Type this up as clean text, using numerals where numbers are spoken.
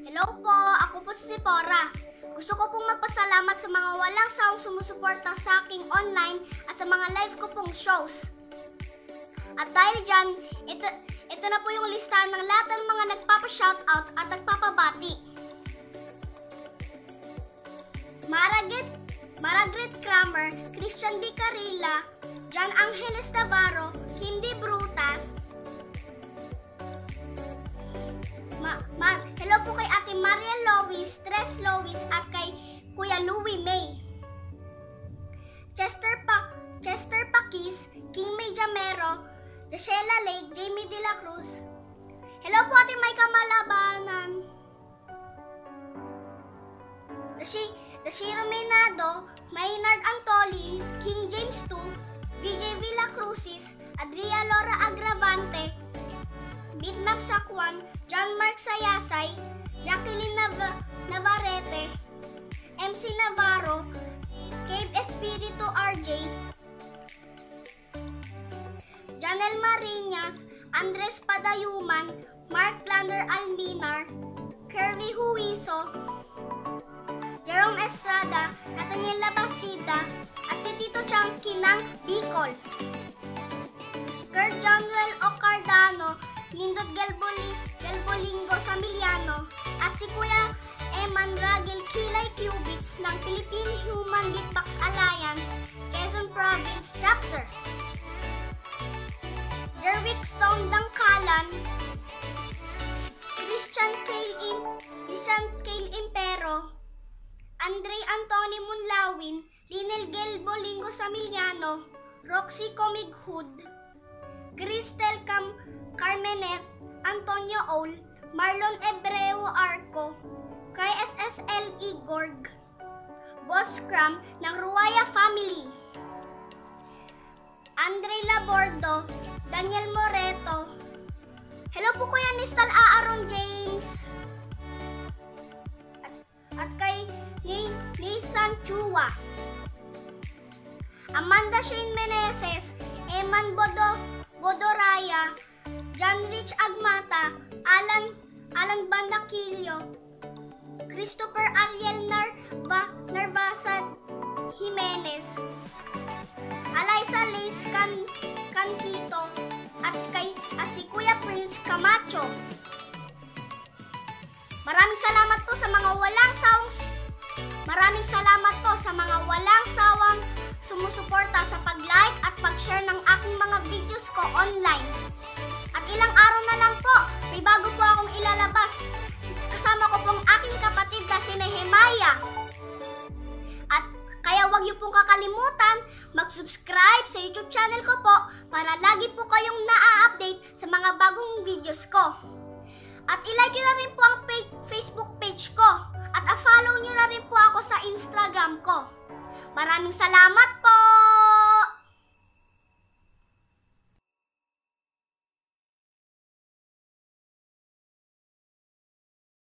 Hello po, ako po si Sephora. Gusto ko pong magpasalamat sa mga walang sawang sumusuporta sa aking online at sa mga live ko pong shows. At dahil dyan, ito na po yung listahan ng lahat ng mga nagpapa-shoutout at nagpapabati. Margaret Kramer, Christian D. Carilla, John Angeles Navarro, Kim D. Brutas, hello po kay Ate Maria Lois, Tres Lois at kay Kuya Louie May. Chester Pakis, King May Jamero, Jashela Lake, Jamie De La Cruz. Hello po Ate Maika Malabanan. Dashiro Menado, Maynard Antoli, King James II, BJ Villa Cruzes, Adria Laura Agravante, Bitnap Sakwan, John Mark Sayasay, Jacqueline Navarrete, MC Navarro, Cave Espiritu RJ, Janel Marinas, Andres Padayuman, Mark Lander Alminar, Kirby Huiso, Jerome Estrada, Nathaniel Labastida, at si Tito Changki ng Bicol. Kurt General Ocardano, Lindot Galbolingo Samiliano, at si Kuya Eman Ragel Kilay Cubits ng Philippine Human Beatbox Alliance, Quezon Province Chapter. Jerwick Stone Dangkalan, Christian Cale Impero, Andre Anthony Munlawin, Linel Gelbolingo Samiliano, Roxy Comighud, Cristel Carmenet, Antonio Ol, Marlon Ebreo Arco, kay SSL Igorg, Boss Cram ng Ruaya Family, Andre Labordo, Daniel Moreto. Hello po Kuya Nistal Aaron James. At kay Nathan Chua, Amanda Shane Meneses, Eman Bodoraya, John Rich Agmata, Alan Bandakilio, Christopher Ariel Narvasad Jimenez, Alaysa Liz Cantito, at kay si Kuya Prince Camacho. Maraming salamat po sa mga walang sawang sumusuporta sa pag-like at pag-share ng aking mga videos ko online. At ilang araw na lang po, may bago po akong ilalabas. Kasama ko pong aking kapatid na si Nehemaya. At kaya wag niyo pong kakalimutan mag-subscribe sa YouTube channel ko po para lagi po kayong na-update sa mga bagong videos ko. At ilike nyo na rin po ang Facebook page ko. At follow nyo na rin po ako sa Instagram ko. Maraming salamat po!